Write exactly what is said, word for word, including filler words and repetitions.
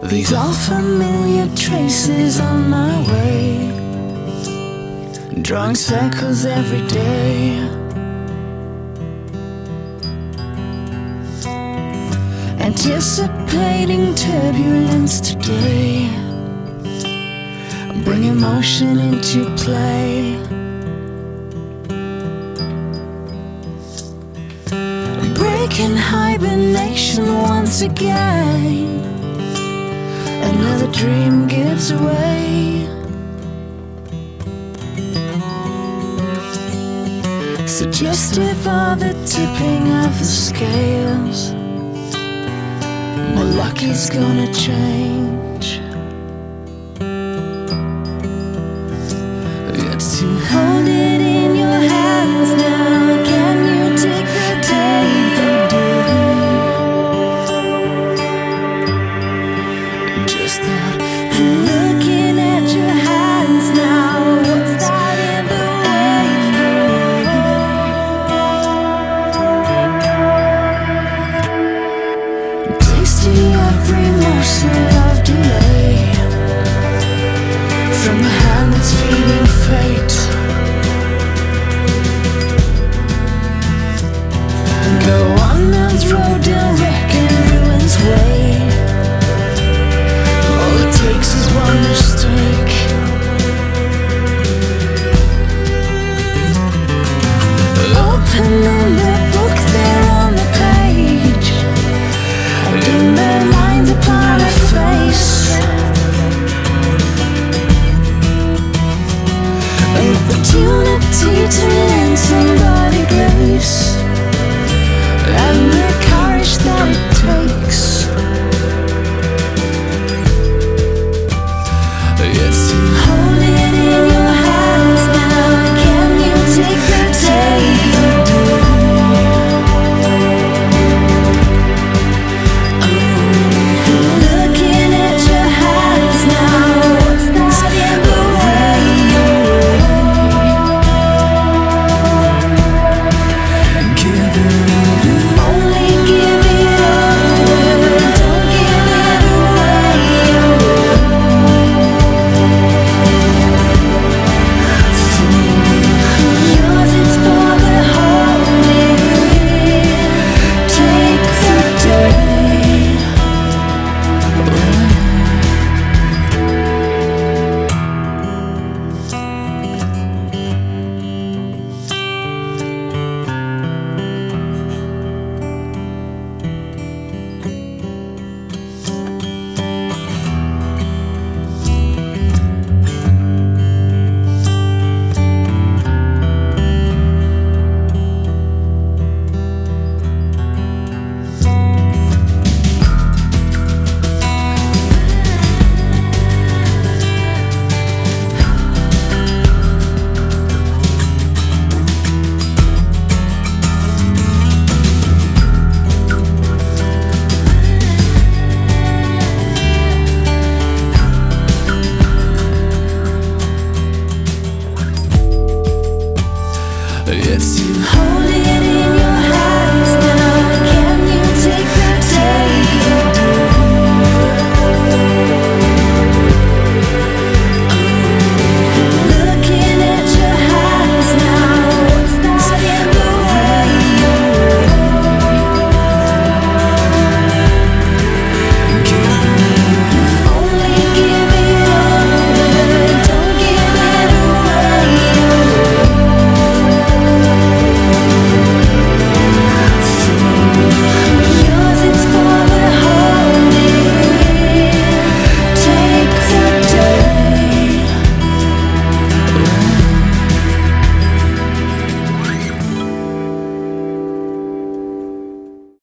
These are familiar traces on my way, drawing circles every day. Anticipating turbulence today, bring emotion into play. Breaking hibernation once again, another dream gives way. Suggestive of the tipping of the scales, my luck is gonna change. It's to hold it in your hands now. Can you take the take the day? Just that looking at your hands now. What's that in the way? Tasting every morsel of delay from a hand that's feeding fate. Go on man's road